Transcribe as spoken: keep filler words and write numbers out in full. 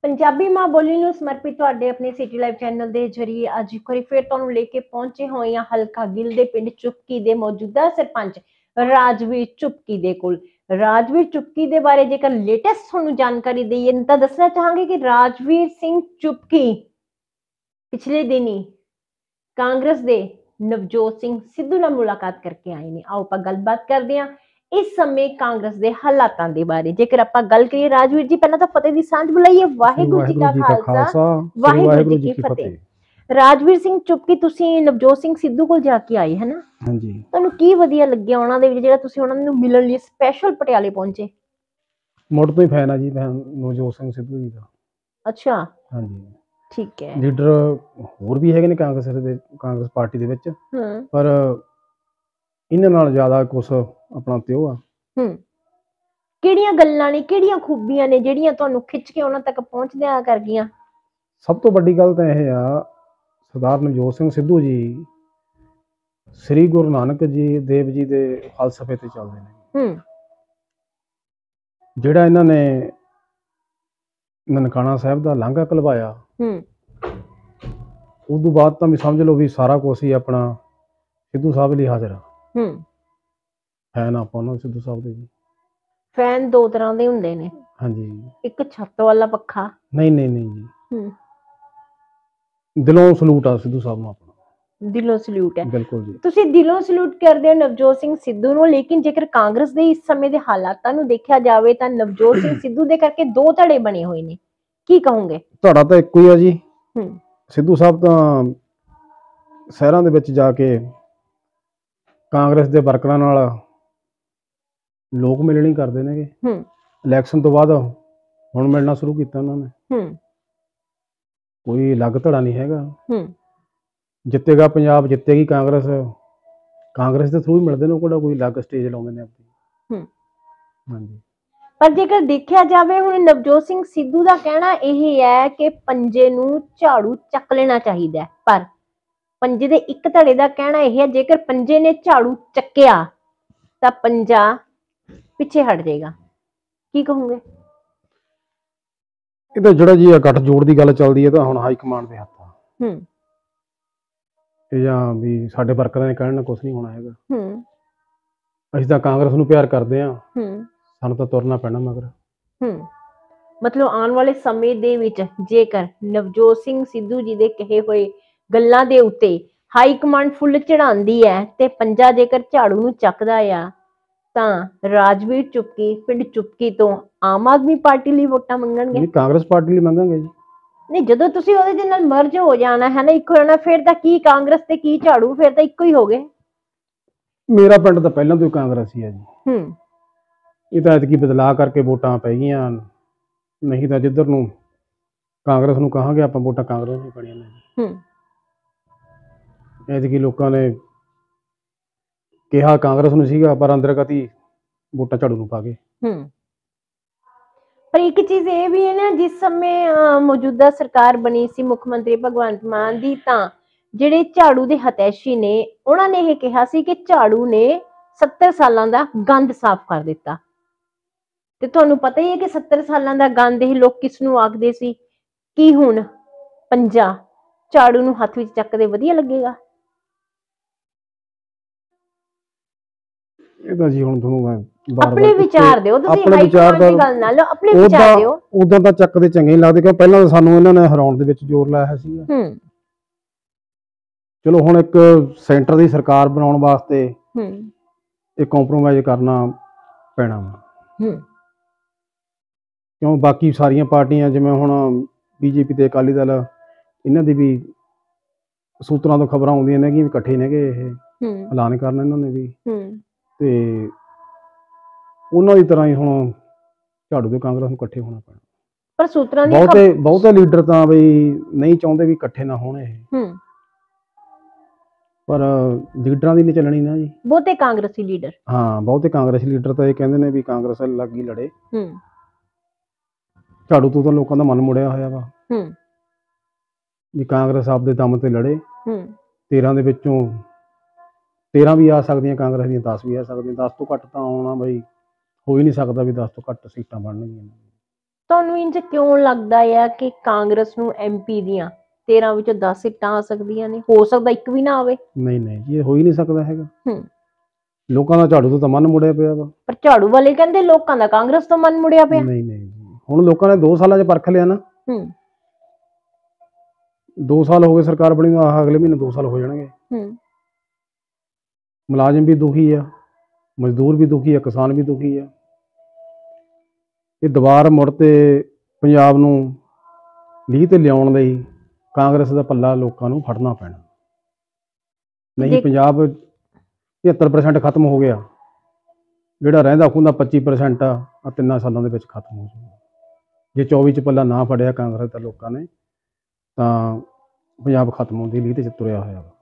ਪੰਜਾਬੀ ਮਾਂ ਬੋਲੀ ਨੂੰ ਸਮਰਪਿਤ ਤੁਹਾਡੇ ਆਪਣੇ ਸਿਟੀ ਲਾਈਵ ਚੈਨਲ ਦੇ ਜ਼ਰੀਏ ਅੱਜ ਇੱਕ ਵਾਰੀ ਫਿਰ ਤੁਹਾਨੂੰ ਲੈ ਕੇ ਪਹੁੰਚੇ ਹੋਏ ਹਾਂ ਹਲਕਾ ਗਿੱਲ ਦੇ ਪਿੰਡ ਚੁਪਕੀ ਦੇ ਮੌਜੂਦਾ ਸਰਪੰਚ ਰਾਜਵੀਰ ਚੁਪਕੀ ਦੇ ਕੋਲ। ਰਾਜਵੀਰ ਚੁਪਕੀ ਦੇ ਬਾਰੇ ਜੇਕਰ ਲੇਟੈਸਟ ਤੁਹਾਨੂੰ ਜਾਣਕਾਰੀ ਦਈਏ ਤਾਂ ਦੱਸਣਾ ਚਾਹਾਂਗੇ ਕਿ ਰਾਜਵੀਰ ਸਿੰਘ ਚੁਪਕੀ ਪਿਛਲੇ ਦਿਨੀ ਕਾਂਗਰਸ ਦੇ ਨਵਜੋਤ ਸਿੰਘ ਸਿੱਧੂ ਨਾਲ ਮੁਲਾਕਾਤ ਕਰਕੇ ਆਏ ਨੇ। ਆਓ ਆਪਾਂ ਗੱਲਬਾਤ ਕਰਦੇ ਹਾਂ इस समय कांग्रेस के हालातों के बारे। जेकर आप गल करिए राजवीर जी, पहला तो फतेह दी सांझ बुलाइए। वाहिगुरू जी का खालसा वाहिगुरू जी की फतेह। राजवीर सिंह चुपकी तुसी नवजोत सिंह सिद्धू कोल जाके आए है ना? हां जी। तुहानू की वधिया लग्गिया उन्हां दे विच जेहड़ा तुसी उन्हां नू मिलण लई स्पैशल पटियाले पहुंचे? मुड़ तो ही फैन है जी नवजोत सिंह सिद्धू जी दा। अच्छा हां जी, ठीक है। लीडर होर भी हैगे ने कांग्रेस दे कांग्रेस पार्टी दे विच, पर इन्हां नाल ज़्यादा कुछ अपना त्यो आ। हूं किहड़ियां गल्लां ने किहड़ियां खूबियां ने जिहड़ियां तुहानू खिच के उन्हां तक पहुंचदियां कर गईयां? सब तो वड्डी गल तां इह आ, सरदार नवजोत सिंह सिद्धू जी श्री गुरु नानक जी देव जी दे फलसफे ते चलदे ने। हूं जिहड़ा इन्हां ने ननकाना साहिब दा लांघा कलवाया, हूं उस तो बाद तां समझ लो भी सारा कुछ ही अपना सिद्धू साहब लई हाज़र आ। हूं फैन आपां उन्हां सिद्धू साहब दे जी। फैन दो तरह दे हुंदे ने। हाँ जी। एक छत वाला पक्खा। नहीं नहीं नहीं जी। हूं दिलों सलूट आ सिद्धू साहब नूं अपना। दिलों सलूट है। बिल्कुल जी। तुसी दिलों सलूट करदे हो नवजोत सिंह सिद्धू नूं, लेकिन जेकर कांग्रेस दे इस समय दे हालातां नूं देखिया जावे तां नवजोत सिंह सिद्धू दे करके दो धड़े बने होए ने, की कहोगे? धड़ा तां इक्को ही आ जी। हूं सिद्धू साहब तां शहरां दे विच जाके कांग्रेस दे वर्करां नाल लोक मिलणी करदे नेगे। हूं इलैक्शन तो बाद हुण मिलना शुरू कीता उन्हां ने। हूं कोई अलग धड़ा नहीं हैगा। हूं जितेगा पंजाब, जितेगी कांग्रेस, कांग्रेस के थ्रू ही मिलते हैं। कोई अलग स्टेज लाउंदे ने अपनी। हूं हाँ जी। पर जेकर देखिया जावे हुण नवजोत सिंह सिद्धू दा कहना यह है कि पंजे नूं झाड़ू चक लेना चाहिए, पर पंजे दे एक धड़े दा कहना यह है जेकर पंजे ने झाड़ू चक्या तां पंजा पिछे हट जाएगा, की कहोगे? ਇਹ ਤਾਂ ਜਿਹੜਾ ਜੀ ਗੱਠਜੋੜ ਦੀ ਗੱਲ ਚੱਲਦੀ ਹੈ ਤਾਂ ਹੁਣ ਹਾਈ ਕਮਾਂਡ ਦੇ ਹੱਥ ਆ। ਹੂੰ ਇਹ ਜਾਂ ਵੀ ਸਾਡੇ ਵਰਕਰਾਂ ਨੇ ਕਹਿਣ ਨਾਲ ਕੁਝ ਨਹੀਂ ਹੋਣਾ ਹੈਗਾ। ਹੂੰ ਅਸੀਂ ਤਾਂ ਕਾਂਗਰਸ ਨੂੰ ਪਿਆਰ ਕਰਦੇ ਹਾਂ। ਹੂੰ ਸਾਨੂੰ ਤਾਂ ਤੁਰਨਾ ਪੈਣਾ ਮਗਰ। ਹੂੰ ਮਤਲਬ ਆਉਣ ਵਾਲੇ ਸਮੇਂ ਦੇ ਵਿੱਚ ਜੇਕਰ ਨਵਜੋਤ ਸਿੰਘ ਸਿੱਧੂ ਜੀ ਦੇ ਕਹੇ ਹੋਏ ਗੱਲਾਂ ਦੇ ਉੱਤੇ ਹਾਈ ਕਮਾਂਡ ਫੁੱਲ ਚੜਾਉਂਦੀ ਹੈ ਤੇ ਪੰਜਾ ਜੇਕਰ ਝਾੜੂ ਨੂੰ ਚੱਕਦਾ ਆ ਤਾਂ ਰਾਜਵੀਰ ਚੁਪਕੀ ਪਿੰਡ ਚੁਪਕੀ ਤੋਂ ਆਮ ਆਦਮੀ ਪਾਰਟੀ ਲਈ ਵੋਟਾਂ ਮੰਗਣਗੇ? ਨਹੀਂ, ਕਾਂਗਰਸ ਪਾਰਟੀ ਲਈ ਮੰਗਾਂਗੇ ਜੀ। ਨਹੀਂ, ਜਦੋਂ ਤੁਸੀਂ ਉਹਦੇ ਦੇ ਨਾਲ ਮਰਜ ਹੋ ਜਾਣਾ ਹੈ ਨਾ, ਇੱਕੋ ਹੋਣਾ, ਫਿਰ ਤਾਂ ਕੀ ਕਾਂਗਰਸ ਤੇ ਕੀ ਝਾੜੂ, ਫਿਰ ਤਾਂ ਇੱਕੋ ਹੀ ਹੋ ਗਏ। ਮੇਰਾ ਪਿੰਡ ਤਾਂ ਪਹਿਲਾਂ ਤੋਂ ਹੀ ਕਾਂਗਰਸੀ ਹੈ ਜੀ। ਹੂੰ ਇਹ ਤਾਂ ਐਤਕੀ ਬਦਲਾਅ ਕਰਕੇ ਵੋਟਾਂ ਪੈ ਗਈਆਂ, ਨਹੀਂ ਤਾਂ ਜਿੱਧਰ ਨੂੰ ਕਾਂਗਰਸ ਨੂੰ ਕਹਾਂਗੇ ਆਪਾਂ ਵੋਟਾਂ ਕਾਂਗਰਸ ਨੂੰ ਪੈਣੀਆਂ ਨੇ। ਹੂੰ ਐਤਕੀ ਲੋਕਾਂ ਨੇ ਕਿਹਾ ਕਾਂਗਰਸ ਨੂੰ ਸੀਗਾ, ਪਰ ਅੰਦਰ ਕਤੀ ਵੋਟਾਂ ਝਾੜੂ ਨੂੰ ਪਾ ਗਏ। ਹੂੰ ਪਰ ਇੱਕ ਚੀਜ਼ ਇਹ ਵੀ ਹੈ ਨਾ, ਜਿਸ ਸਮੇਂ ਮੌਜੂਦਾ ਸਰਕਾਰ ਬਣੀ ਸੀ ਮੁੱਖ ਮੰਤਰੀ ਭਗਵੰਤ ਮਾਨ ਦੀ, ਤਾਂ ਜਿਹੜੇ ਝਾੜੂ ਦੇ ਹਤੈਸ਼ੀ ਨੇ ਉਹਨਾਂ ਨੇ ਇਹ ਕਿਹਾ ਸੀ ਕਿ ਝਾੜੂ ਨੇ ਸੱਤਰ ਸਾਲਾਂ ਦਾ ਗੰਦ ਸਾਫ਼ ਕਰ ਦਿੱਤਾ। ਤੇ ਤੁਹਾਨੂੰ ਪਤਾ ਹੀ ਹੈ ਕਿ ਸੱਤਰ ਸਾਲਾਂ ਦਾ ਗੰਦ ਇਹ ਲੋਕ ਕਿਸ ਨੂੰ ਆਖਦੇ ਸੀ। ਕੀ ਹੁਣ ਪੰਜਾ ਝਾੜੂ ਨੂੰ ਹੱਥ ਵਿੱਚ ਚੱਕਦੇ ਵਧੀਆ ਲੱਗੇਗਾ? ਇਹ ਤਾਂ ਜੀ ਹੁਣ ਤੁਹਾਨੂੰ ਆਪਣੇ ਵਿਚਾਰ ਦਿਓ, ਤੁਸੀਂ ਹਾਈ ਕਮਾਂਡ ਦੀ ਗੱਲ ਨਾ ਲਓ, ਆਪਣੇ ਵਿਚਾਰ ਦਿਓ। ਉਦਾਂ ਤਾਂ ਚੱਕਦੇ ਚੰਗੇ ਨਹੀਂ ਲੱਗਦੇ, ਕਿਉਂ ਪਹਿਲਾਂ ਤਾਂ ਸਾਨੂੰ ਇਹਨਾਂ ਨੇ ਹਰਾਉਣ ਦੇ ਵਿੱਚ ਜ਼ੋਰ ਲਾਇਆ ਸੀਗਾ। ਹੂੰ ਚਲੋ ਹੁਣ ਇੱਕ ਸੈਂਟਰ ਦੀ ਸਰਕਾਰ ਬਣਾਉਣ ਵਾਸਤੇ ਹੂੰ ਇਹ ਕੰਪਰੋਮਾਈਜ਼ ਕਰਨਾ ਪੈਣਾ ਵਾ। ਹੂੰ ਕਿਉਂ ਬਾਕੀ ਸਾਰੀਆਂ ਪਾਰਟੀਆਂ ਜਿਵੇਂ ਹੁਣ ਬੀਜੇਪੀ ਤੇ ਅਕਾਲੀ ਦਲ, ਇਹਨਾਂ ਦੀ ਵੀ ਸੂਤਰਾਂ ਤੋਂ ਖਬਰਾਂ ਆਉਂਦੀਆਂ ਨੇ ਕਿ ਇਕੱਠੇ ਨੇਗੇ, ਇਹ ਐਲਾਨ ਕਰਨਾ ਇਹਨਾਂ ਨੇ ਵੀ। ਤੇ ਉਹਨਾਂ ਦੀ ਤਰ੍ਹਾਂ ਹੀ ਹੁਣ ਝਾੜੂ ਦੇ ਕਾਂਗਰਸ ਨੂੰ ਇਕੱਠੇ ਹੋਣਾ ਪੈਣਾ। ਪਰ ਸੂਤਰਾਂ ਦੀ ਬਹੁਤੇ ਬਹੁਤੇ ਲੀਡਰ ਤਾਂ ਬਈ ਨਹੀਂ ਚਾਹੁੰਦੇ ਵੀ ਇਕੱਠੇ ਨਾ ਹੋਣ ਇਹ, ਪਰ ਲੀਡਰਾਂ ਦੀ ਨਹੀਂ ਚੱਲਣੀ ਨਾ ਜੀ। ਬਹੁਤੇ ਕਾਂਗਰਸੀ ਲੀਡਰ, ਹਾਂ ਬਹੁਤੇ ਕਾਂਗਰਸੀ ਲੀਡਰ ਤਾਂ ਇਹ ਕਹਿੰਦੇ ਨੇ ਵੀ ਕਾਂਗਰਸ ਲੱਗ ਹੀ ਲੜੇ। ਹੂੰ ਝਾੜੂ ਤੋਂ ਤਾਂ ਲੋਕਾਂ ਦਾ ਮਨ ਮੁੜਿਆ ਹੋਇਆ ਵਾ ਹੂੰ ਵੀ ਕਾਂਗਰਸ ਆਪਦੇ ਦਮ ਤੇ ਲੜੇ। ਹੂੰ ਤੇਰਾਂ ਦੇ ਵਿੱਚੋਂ ਤੇਰਾਂ ਵੀ ਆ ਸਕਦੀਆਂ ਕਾਂਗਰਸ ਦੀਆਂ, ਦਸ ਵੀ ਆ ਸਕਦੀਆਂ। ਦਸ ਤੋਂ ਘੱਟ ਤਾਂ ਆਉਣਾ ਬਈ ਹੋ ਹੀ ਨਹੀਂ ਸਕਦਾ ਵੀ ਦਸ ਤੋਂ ਘੱਟ ਸੀਟਾਂ ਬਣਨਗੀਆਂ। ਤੁਹਾਨੂੰ ਇੰਜ ਕਿਉਂ ਲੱਗਦਾ ਆ ਕਿ ਕਾਂਗਰਸ ਨੂੰ ਐਮਪੀ ਦੀਆਂ ਤੇਰਾਂ ਵਿੱਚੋਂ ਦਸ ਸੀਟਾਂ ਆ ਸਕਦੀਆਂ ਨੇ? ਹੋ ਸਕਦਾ ਇੱਕ ਵੀ ਨਾ ਆਵੇ। ਨਹੀਂ ਨਹੀਂ ਜੀ, ਇਹ ਹੋ ਹੀ ਨਹੀਂ ਸਕਦਾ ਹੈਗਾ। ਹੂੰ ਲੋਕਾਂ ਦਾ ਝਾੜੂ ਤੋਂ ਤਾਂ ਮਨ ਮੁੜਿਆ ਪਿਆ ਵਾ। ਪਰ ਝਾੜੂ ਵਾਲੇ ਕਹਿੰਦੇ ਲੋਕਾਂ ਦਾ ਕਾਂਗਰਸ ਤੋਂ ਮਨ ਮੁੜਿਆ ਪਿਆ। ਨਹੀਂ ਨਹੀਂ ਜੀ, ਹੁਣ ਲੋਕਾਂ ਨੇ ਦੋ ਸਾਲਾਂ 'ਚ ਪਰਖ ਲਿਆ ਨਾ। ਹੂੰ ਦੋ ਸਾਲ ਹੋ ਗਏ ਸਰਕਾਰ ਬਣੀ ਨੂੰ, ਆਹ ਅਗਲੇ ਮਹੀਨੇ ਦੋ ਸਾਲ ਹੋ ਜਾਣਗੇ। ਹੂੰ ਮੁਲਾਜ਼ਮ ਵੀ ਦੁਖੀ ਆ, ਮਜ਼ਦੂਰ ਵੀ ਦੁਖੀ ਆ, ਕਿਸਾਨ ਵੀ ਦੁਖੀ ਆ। ਇਹ ਦੁਬਾਰ ਮੁੜ ਤੇ ਪੰਜਾਬ ਨੂੰ ਲੀਹ ਤੇ ਲਿਆਉਣ ਲਈ ਕਾਂਗਰਸ ਦਾ ਪੱਲਾ ਲੋਕਾਂ ਨੂੰ ਫੜਨਾ ਪੈਣਾ, ਨਹੀਂ ਪੰਜਾਬ ਪਝੱਤਰ ਪਰਸੈਂਟ ਖਤਮ ਹੋ ਗਿਆ। ਜਿਹੜਾ ਰਹਿੰਦਾ ਖੁੰਦਾ ਪੱਚੀ ਪਰਸੈਂਟ ਆ ਆਹ ਤਿੰਨਾਂ ਸਾਲਾਂ ਦੇ ਵਿੱਚ ਖਤਮ ਹੋ ਜਾਊਗਾ। ਜੇ ਚੌਵੀ 'ਚ ਪੱਲਾ ਨਾ ਫੜਿਆ ਕਾਂਗਰਸ ਦਾ ਲੋਕਾਂ ਨੇ ਤਾਂ ਪੰਜਾਬ ਖਤਮ ਹੋਣ ਦੀ ਲੀਹ ਤੇ ਤੁਰਿਆ ਹੋਇਆ ਵਾ।